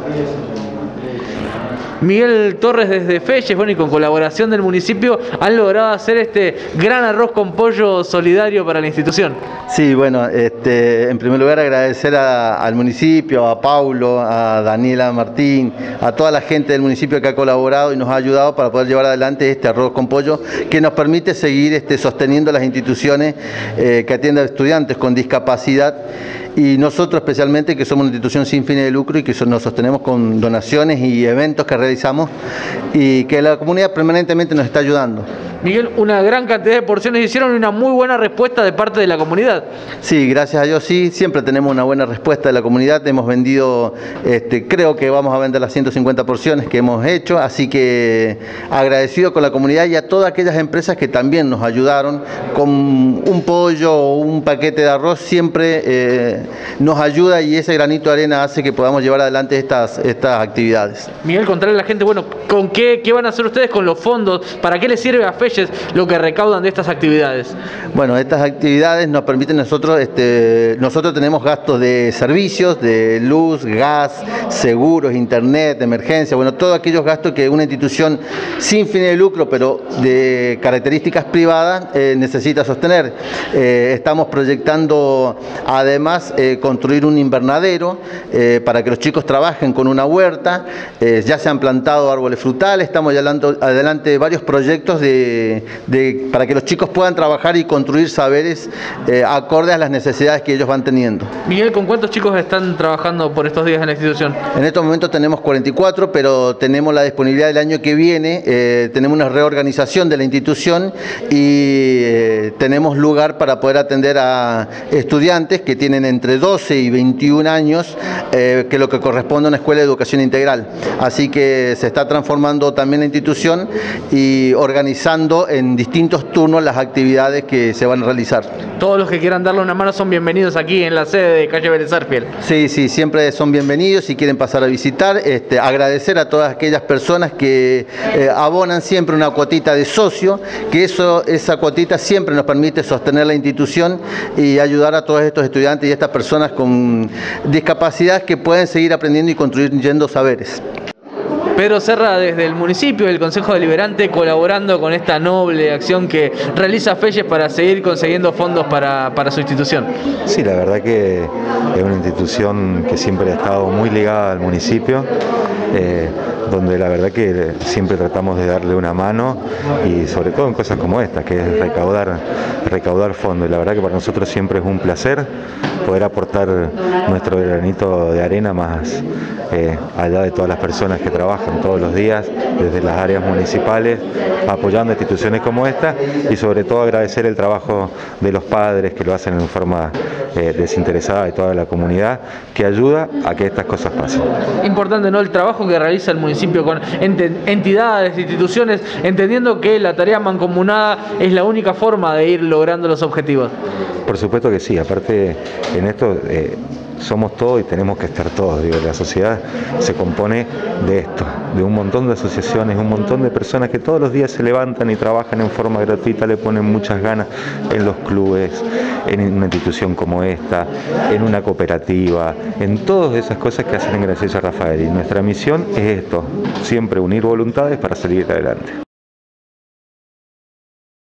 Miguel Torres desde Feyes, bueno, y con colaboración del municipio han logrado hacer este gran arroz con pollo solidario para la institución. Sí, bueno, en primer lugar agradecer al municipio, a Paulo, a Daniela Martín, a toda la gente del municipio que ha colaborado y nos ha ayudado para poder llevar adelante este arroz con pollo que nos permite seguir sosteniendo las instituciones que atienden a estudiantes con discapacidad. Y nosotros especialmente, que somos una institución sin fines de lucro y que nos sostenemos con donaciones y eventos que realizamos y que la comunidad permanentemente nos está ayudando. Miguel, una gran cantidad de porciones hicieron una muy buena respuesta de parte de la comunidad. Sí, gracias a Dios sí, siempre tenemos una buena respuesta de la comunidad. Hemos vendido, creo que vamos a vender las 150 porciones que hemos hecho, así que agradecido con la comunidad y a todas aquellas empresas que también nos ayudaron con un pollo o un paquete de arroz, siempre nos ayuda y ese granito de arena hace que podamos llevar adelante estas actividades. Miguel, contarle a la gente, bueno, ¿con qué van a hacer ustedes con los fondos? ¿Para qué les sirve a Feyes lo que recaudan de estas actividades? Bueno, estas actividades nos permiten nosotros tenemos gastos de servicios, de luz, gas, seguros, internet, emergencia, bueno, todos aquellos gastos que una institución sin fines de lucro, pero de características privadas, necesita sostener. Estamos proyectando además construir un invernadero para que los chicos trabajen con una huerta, ya se han plantado árboles frutales, estamos llevando adelante varios proyectos para que los chicos puedan trabajar y construir saberes acordes a las necesidades que ellos van teniendo. Miguel, ¿con cuántos chicos están trabajando por estos días en la institución? En estos momentos tenemos 44, pero tenemos la disponibilidad del año que viene, tenemos una reorganización de la institución y tenemos lugar para poder atender a estudiantes que tienen entre 12 y 21 años, que lo que corresponde a una escuela de educación integral. Así que se está transformando también la institución y organizando en distintos turnos las actividades que se van a realizar. Todos los que quieran darle una mano son bienvenidos aquí en la sede de calle Vélez Sarsfield. Sí, sí, siempre son bienvenidos si quieren pasar a visitar. Agradecer a todas aquellas personas que abonan siempre una cuotita de socio, que esa cuotita siempre nos permite sostener la institución y ayudar a todos estos estudiantes y estas personas con discapacidad que pueden seguir aprendiendo y construyendo saberes. Pedro Serra, desde el municipio, del Consejo Deliberante, colaborando con esta noble acción que realiza Feyes para seguir consiguiendo fondos para su institución. Sí, la verdad que es una institución que siempre ha estado muy ligada al municipio, donde la verdad que siempre tratamos de darle una mano y sobre todo en cosas como esta, que es recaudar fondos. Y la verdad que para nosotros siempre es un placer poder aportar nuestro granito de arena más allá de todas las personas que trabajan todos los días desde las áreas municipales apoyando instituciones como esta y sobre todo agradecer el trabajo de los padres que lo hacen en forma desinteresada de toda la comunidad que ayuda a que estas cosas pasen. Importante, ¿no?, el trabajo que realiza el municipio con entidades, instituciones, entendiendo que la tarea mancomunada es la única forma de ir logrando los objetivos. Por supuesto que sí, aparte en esto somos todos y tenemos que estar todos. Digo, la sociedad se compone de esto, de un montón de asociaciones, un montón de personas que todos los días se levantan y trabajan en forma gratuita, le ponen muchas ganas en los clubes, en una institución como esta, en una cooperativa, en todas esas cosas que hacen en Graciosa Rafael. Y nuestra misión es esto, siempre unir voluntades para salir adelante.